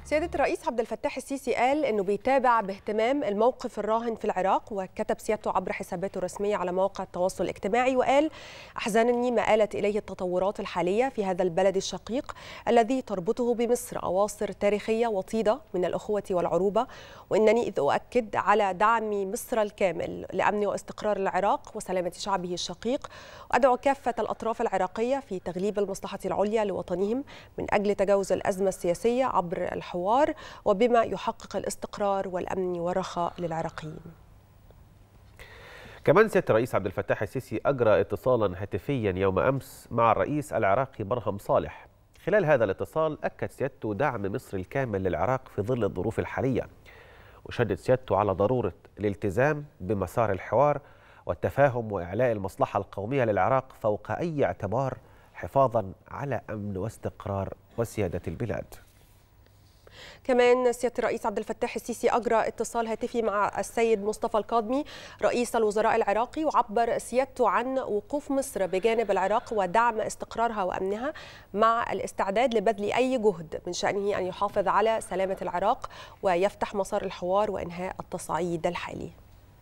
سيادة الرئيس عبد الفتاح السيسي قال إنه بيتابع باهتمام الموقف الراهن في العراق، وكتب سيادته عبر حساباته الرسمية على مواقع التواصل الاجتماعي وقال: أحزنني ما آلت إليه التطورات الحالية في هذا البلد الشقيق الذي تربطه بمصر أواصر تاريخية وطيدة من الأخوة والعروبة، وإنني إذ أؤكد على دعم مصر الكامل لأمن واستقرار العراق وسلامة شعبه الشقيق، وأدعو كافة الأطراف العراقية في تغليب المصلحة العليا لوطنهم من أجل تجاوز الأزمة السياسية عبر الحوار وبما يحقق الاستقرار والأمن والرخاء للعراقيين. كمان سيادة الرئيس عبد الفتاح السيسي أجرى اتصالا هاتفيا يوم أمس مع الرئيس العراقي برهم صالح. خلال هذا الاتصال أكد سيادته دعم مصر الكامل للعراق في ظل الظروف الحالية، وشدد سيادته على ضرورة الالتزام بمسار الحوار والتفاهم وإعلاء المصلحة القومية للعراق فوق أي اعتبار، حفاظا على أمن واستقرار وسيادة البلاد. كمان سيادة الرئيس عبد الفتاح السيسي أجرى اتصال هاتفي مع السيد مصطفى الكاظمي رئيس الوزراء العراقي، وعبر سيادته عن وقوف مصر بجانب العراق ودعم استقرارها وأمنها مع الاستعداد لبذل أي جهد من شأنه أن يحافظ على سلامة العراق ويفتح مسار الحوار وإنهاء التصعيد الحالي.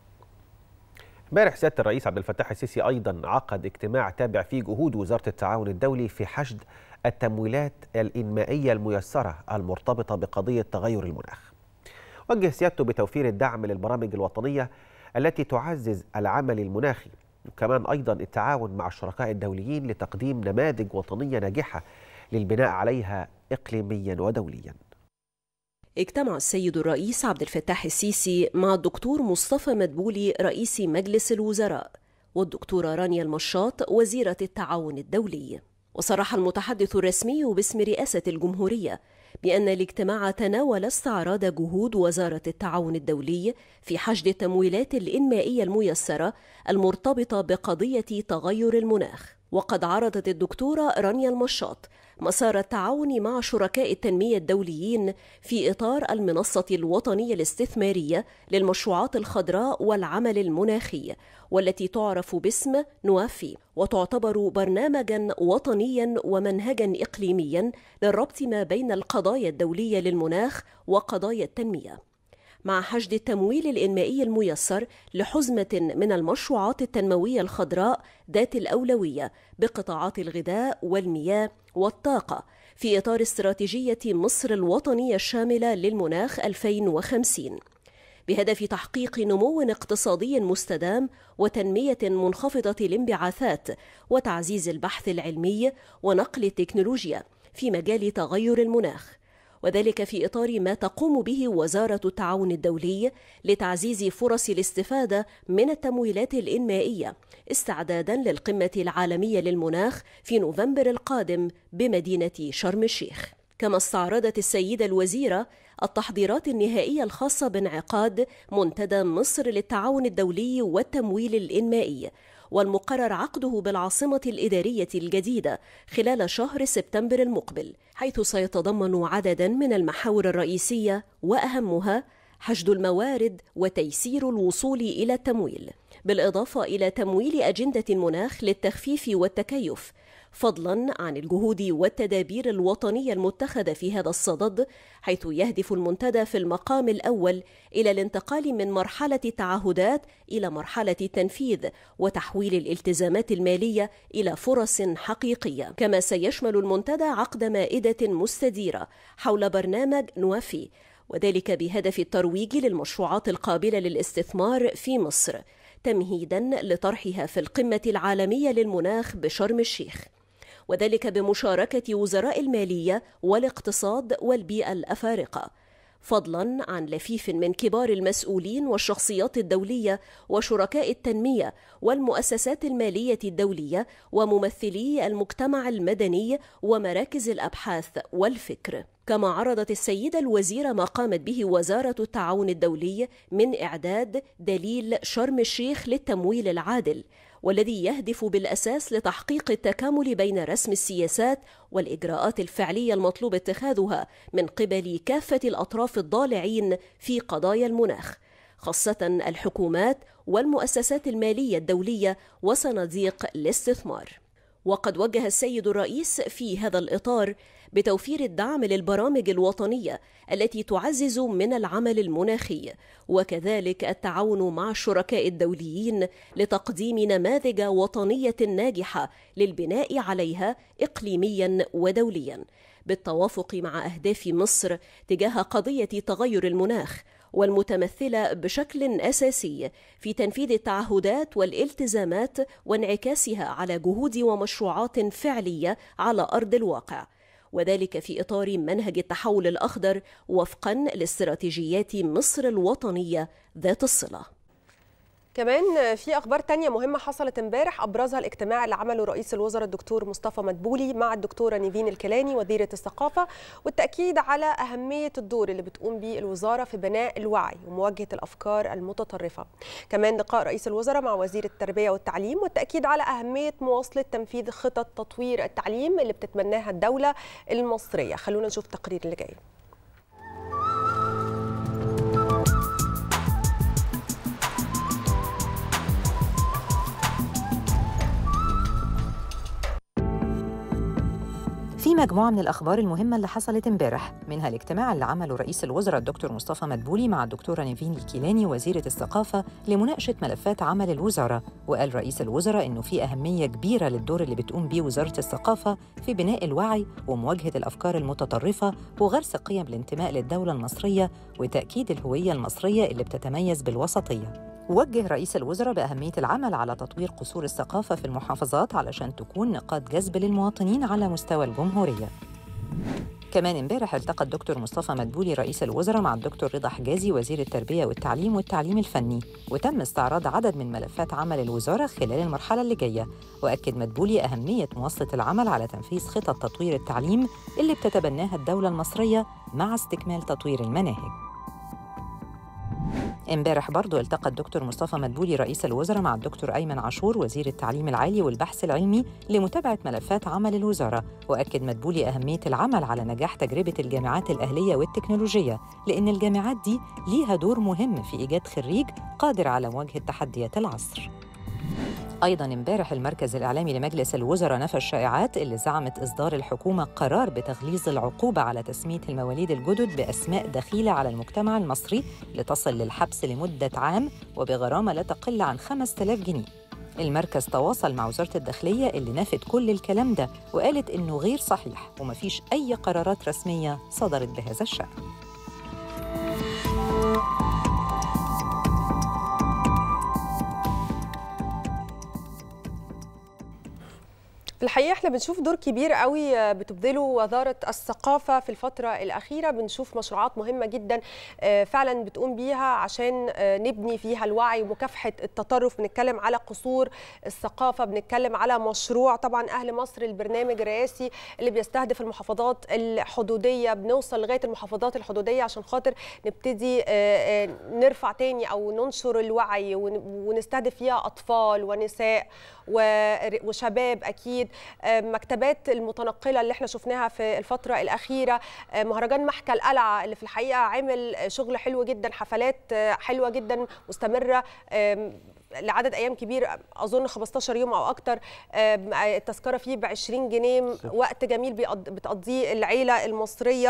امبارح سيادة الرئيس عبد الفتاح السيسي أيضا عقد اجتماع تابع فيه جهود وزارة التعاون الدولي في حشد التمويلات الإنمائية الميسرة المرتبطة بقضية تغير المناخ. وجه سيادته بتوفير الدعم للبرامج الوطنية التي تعزز العمل المناخي، وكمان أيضا التعاون مع الشركاء الدوليين لتقديم نماذج وطنية ناجحة للبناء عليها إقليميا ودوليا. اجتمع السيد الرئيس عبد الفتاح السيسي مع الدكتور مصطفى مدبولي رئيس مجلس الوزراء والدكتورة رانيا المشاط وزيرة التعاون الدولي. وصرح المتحدث الرسمي باسم رئاسة الجمهورية بأن الاجتماع تناول استعراض جهود وزارة التعاون الدولي في حشد التمويلات الإنمائية الميسرة المرتبطة بقضية تغير المناخ. وقد عرضت الدكتورة رانيا المشاط مسار التعاون مع شركاء التنمية الدوليين في إطار المنصة الوطنية الاستثمارية للمشروعات الخضراء والعمل المناخي، والتي تعرف باسم نوافي، وتعتبر برنامجا وطنيا ومنهجا إقليميا للربط ما بين القضايا الدولية للمناخ وقضايا التنمية، مع حشد التمويل الإنمائي الميسر لحزمة من المشروعات التنموية الخضراء ذات الأولوية بقطاعات الغذاء والمياه والطاقة في إطار استراتيجية مصر الوطنية الشاملة للمناخ 2050، بهدف تحقيق نمو اقتصادي مستدام وتنمية منخفضة الانبعاثات وتعزيز البحث العلمي ونقل التكنولوجيا في مجال تغير المناخ، وذلك في إطار ما تقوم به وزارة التعاون الدولي لتعزيز فرص الاستفادة من التمويلات الإنمائية استعدادا للقمة العالمية للمناخ في نوفمبر القادم بمدينة شرم الشيخ. كما استعرضت السيدة الوزيرة التحضيرات النهائية الخاصة بانعقاد منتدى مصر للتعاون الدولي والتمويل الإنمائي، والمقرر عقده بالعاصمة الإدارية الجديدة خلال شهر سبتمبر المقبل، حيث سيتضمن عددا من المحاور الرئيسية وأهمها حشد الموارد وتيسير الوصول إلى التمويل، بالإضافة إلى تمويل أجندة المناخ للتخفيف والتكيف، فضلا عن الجهود والتدابير الوطنية المتخذة في هذا الصدد، حيث يهدف المنتدى في المقام الأول إلى الانتقال من مرحلة التعهدات إلى مرحلة التنفيذ وتحويل الالتزامات المالية إلى فرص حقيقية. كما سيشمل المنتدى عقد مائدة مستديرة حول برنامج نوافي، وذلك بهدف الترويج للمشروعات القابلة للاستثمار في مصر تمهيدا لطرحها في القمة العالمية للمناخ بشرم الشيخ، وذلك بمشاركة وزراء المالية والاقتصاد والبيئة الأفارقة، فضلا عن لفيف من كبار المسؤولين والشخصيات الدولية وشركاء التنمية والمؤسسات المالية الدولية وممثلي المجتمع المدني ومراكز الأبحاث والفكر. كما عرضت السيدة الوزيرة ما قامت به وزارة التعاون الدولي من إعداد دليل شرم الشيخ للتمويل العادل، والذي يهدف بالأساس لتحقيق التكامل بين رسم السياسات والإجراءات الفعلية المطلوب اتخاذها من قبل كافة الأطراف الضالعين في قضايا المناخ، خاصة الحكومات والمؤسسات المالية الدولية وصناديق الاستثمار. وقد وجه السيد الرئيس في هذا الإطار بتوفير الدعم للبرامج الوطنية التي تعزز من العمل المناخي، وكذلك التعاون مع الشركاء الدوليين لتقديم نماذج وطنية ناجحة للبناء عليها إقليميا ودوليا، بالتوافق مع أهداف مصر تجاه قضية تغير المناخ، والمتمثلة بشكل أساسي في تنفيذ التعهدات والالتزامات وانعكاسها على جهود ومشروعات فعلية على أرض الواقع، وذلك في إطار منهج التحول الأخضر وفقا لاستراتيجيات مصر الوطنية ذات الصلة. كمان في أخبار تانية مهمة حصلت امبارح، أبرزها الاجتماع اللي عمله رئيس الوزراء الدكتور مصطفى مدبولي مع الدكتورة نيفين الكيلاني وزيرة الثقافة، والتأكيد على أهمية الدور اللي بتقوم به الوزارة في بناء الوعي ومواجهة الأفكار المتطرفة. كمان لقاء رئيس الوزراء مع وزير التربية والتعليم، والتأكيد على أهمية مواصلة تنفيذ خطط تطوير التعليم اللي بتتبناها الدولة المصرية. خلونا نشوف التقرير اللي جاي. في مجموعة من الأخبار المهمة اللي حصلت امبارح، منها الاجتماع اللي عمله رئيس الوزراء الدكتور مصطفى مدبولي مع الدكتورة نيفين الكيلاني وزيرة الثقافة لمناقشة ملفات عمل الوزارة. وقال رئيس الوزراء إنه في أهمية كبيرة للدور اللي بتقوم بيه وزارة الثقافة في بناء الوعي ومواجهة الأفكار المتطرفة وغرس قيم الانتماء للدولة المصرية وتأكيد الهوية المصرية اللي بتتميز بالوسطية. وجه رئيس الوزراء بأهمية العمل على تطوير قصور الثقافة في المحافظات علشان تكون نقاط جذب للمواطنين على مستوى الجمهورية. كمان امبارح التقى الدكتور مصطفى مدبولي رئيس الوزراء مع الدكتور رضا حجازي وزير التربية والتعليم الفني، وتم استعراض عدد من ملفات عمل الوزارة خلال المرحلة اللي جاية. وأكد مدبولي أهمية مواصلة العمل على تنفيذ خطط تطوير التعليم اللي بتتبناها الدولة المصرية مع استكمال تطوير المناهج. امبارح برضو التقى الدكتور مصطفى مدبولي رئيس الوزراء مع الدكتور أيمن عاشور وزير التعليم العالي والبحث العلمي لمتابعة ملفات عمل الوزارة. وأكد مدبولي أهمية العمل على نجاح تجربة الجامعات الأهلية والتكنولوجية، لأن الجامعات دي ليها دور مهم في إيجاد خريج قادر على مواجهة تحديات العصر. أيضاً امبارح المركز الإعلامي لمجلس الوزراء نفى الشائعات اللي زعمت إصدار الحكومة قرار بتغليظ العقوبة على تسمية المواليد الجدد بأسماء دخيلة على المجتمع المصري لتصل للحبس لمدة عام وبغرامة لا تقل عن 5000 جنيه. المركز تواصل مع وزارة الداخلية اللي نفت كل الكلام ده وقالت إنه غير صحيح ومفيش أي قرارات رسمية صدرت بهذا الشأن. في الحقيقة احنا بنشوف دور كبير قوي بتبذله وزارة الثقافة في الفترة الأخيرة. بنشوف مشروعات مهمة جدا فعلا بتقوم بيها عشان نبني فيها الوعي ومكافحة التطرف. بنتكلم على قصور الثقافة، بنتكلم على مشروع طبعا أهل مصر، البرنامج الرئاسي اللي بيستهدف المحافظات الحدودية. بنوصل لغاية المحافظات الحدودية عشان خاطر نبتدي نرفع تاني أو ننشر الوعي ونستهدف فيها أطفال ونساء وشباب. أكيد مكتبات المتنقلة اللي احنا شفناها في الفترة الأخيرة، مهرجان محكى القلعة اللي في الحقيقة عامل شغل حلو جدا، حفلات حلوة جدا مستمرة لعدد أيام كبير، أظن 15 يوم أو أكتر. التذكرة فيه ب20 جنيه، وقت جميل بتقضيه العيلة المصرية.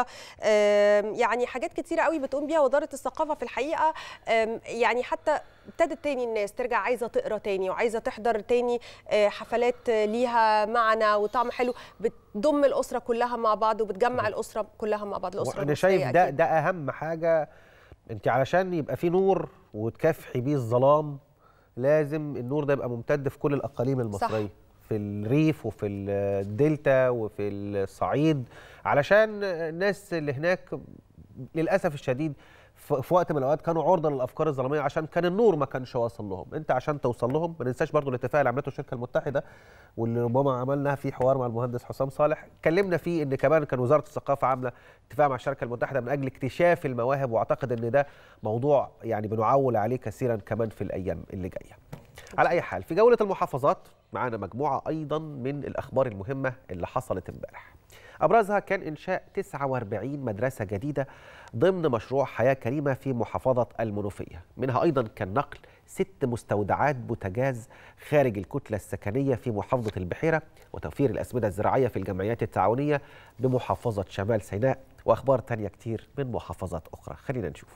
يعني حاجات كتيرة قوي بتقوم بيها وزارة الثقافة في الحقيقة. يعني حتى ابتدت تاني الناس ترجع عايزة تقرأ تاني وعايزة تحضر تاني حفلات ليها معنى وطعم حلو، بتضم الأسرة كلها مع بعض وبتجمع الأسرة كلها مع بعض. الأسرة أنا شايف ده أهم حاجة. أنت علشان يبقى في نور وتكافحي بيه الظلام لازم النور ده يبقى ممتد في كل الأقاليم المصرية، صح. في الريف وفي الدلتا وفي الصعيد، علشان الناس اللي هناك للأسف الشديد في وقت من الأوقات كانوا عرضة للأفكار الظلامية عشان كان النور ما كانش واصل لهم. أنت عشان توصل لهم، ما ننساش برضو الاتفاق اللي عملته الشركة المتحدة واللي ربما عملنا فيه حوار مع المهندس حسام صالح، اتكلمنا فيه إن كمان كان وزارة الثقافة عاملة اتفاق مع الشركة المتحدة من أجل اكتشاف المواهب، وأعتقد إن ده موضوع يعني بنعول عليه كثيرا كمان في الأيام اللي جاية. على أي حال، في جولة المحافظات معانا مجموعة أيضا من الأخبار المهمة اللي حصلت امبارح. أبرزها كان إنشاء 49 مدرسة جديدة ضمن مشروع حياة كريمة في محافظة المنوفية، منها أيضا كان نقل 6 مستودعات بوتاجاز خارج الكتلة السكنية في محافظة البحيرة، وتوفير الأسمدة الزراعية في الجمعيات التعاونية بمحافظة شمال سيناء، وأخبار تانية كتير من محافظات أخرى. خلينا نشوف.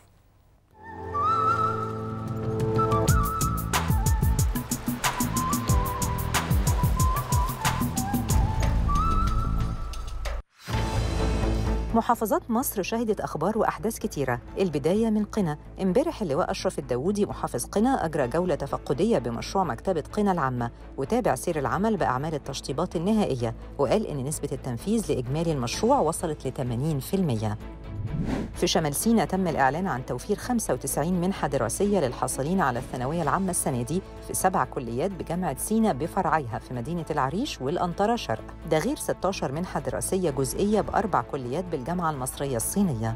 محافظات مصر شهدت أخبار وأحداث كتيرة. البداية من قنا. امبارح اللواء أشرف الداوودي محافظ قنا أجرى جولة تفقدية بمشروع مكتبة قنا العامة، وتابع سير العمل بأعمال التشطيبات النهائية، وقال إن نسبة التنفيذ لإجمالي المشروع وصلت ل 80%. في شمال سيناء تم الإعلان عن توفير 95 منحة دراسية للحاصلين على الثانوية العامة السنة دي في 7 كليات بجامعة سيناء بفرعيها في مدينة العريش والأنطرة شرق، ده غير 16 منحة دراسية جزئية ب4 كليات بالجامعة المصرية الصينية.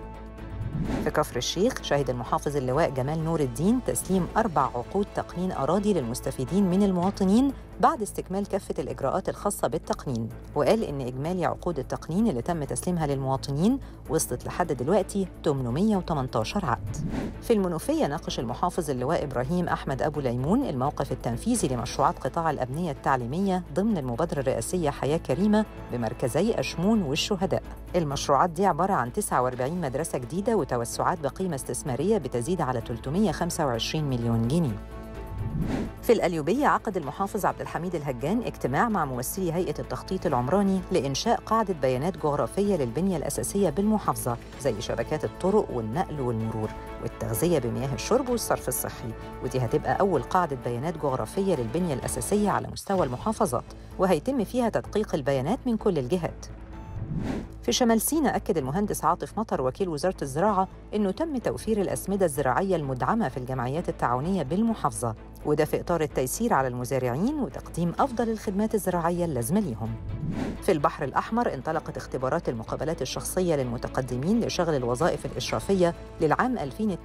في كفر الشيخ شهد المحافظ اللواء جمال نور الدين تسليم 4 عقود تقنين أراضي للمستفيدين من المواطنين بعد استكمال كافة الإجراءات الخاصة بالتقنين، وقال إن إجمالي عقود التقنين اللي تم تسليمها للمواطنين وصلت لحد دلوقتي 818 عقد. في المنوفية ناقش المحافظ اللواء إبراهيم أحمد أبو ليمون الموقف التنفيذي لمشروعات قطاع الأبنية التعليمية ضمن المبادرة الرئاسية حياة كريمة بمركزي أشمون والشهداء. المشروعات دي عبارة عن 49 مدرسة جديدة وتوسعات بقيمة استثمارية بتزيد على 325 مليون جنيه. في القليوبية عقد المحافظ عبد الحميد الهجان اجتماع مع ممثلي هيئة التخطيط العمراني لإنشاء قاعدة بيانات جغرافية للبنية الأساسية بالمحافظة، زي شبكات الطرق والنقل والمرور والتغذية بمياه الشرب والصرف الصحي، ودي هتبقى أول قاعدة بيانات جغرافية للبنية الأساسية على مستوى المحافظات، وهيتم فيها تدقيق البيانات من كل الجهات. في شمال سيناء أكد المهندس عاطف مطر وكيل وزارة الزراعة إنه تم توفير الأسمدة الزراعية المدعمة في الجمعيات التعاونية بالمحافظة، وده في إطار التيسير على المزارعين وتقديم أفضل الخدمات الزراعية اللازمة ليهم. في البحر الأحمر انطلقت اختبارات المقابلات الشخصية للمتقدمين لشغل الوظائف الإشرافية للعام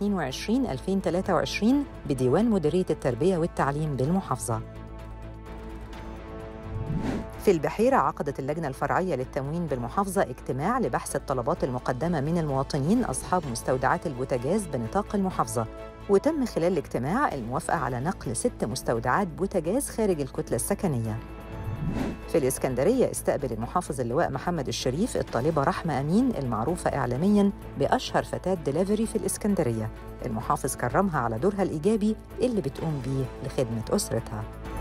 2022-2023 بديوان مديرية التربية والتعليم بالمحافظة. في البحيرة عقدت اللجنة الفرعية للتموين بالمحافظة اجتماع لبحث الطلبات المقدمة من المواطنين أصحاب مستودعات البوتاجاز بنطاق المحافظة، وتم خلال الاجتماع الموافقة على نقل 6 مستودعات بوتاجاز خارج الكتلة السكنية. في الإسكندرية استقبل المحافظ اللواء محمد الشريف الطالبة رحمة أمين المعروفة إعلامياً بأشهر فتاة ديليفري في الإسكندرية. المحافظ كرمها على دورها الإيجابي اللي بتقوم بيه لخدمة أسرتها.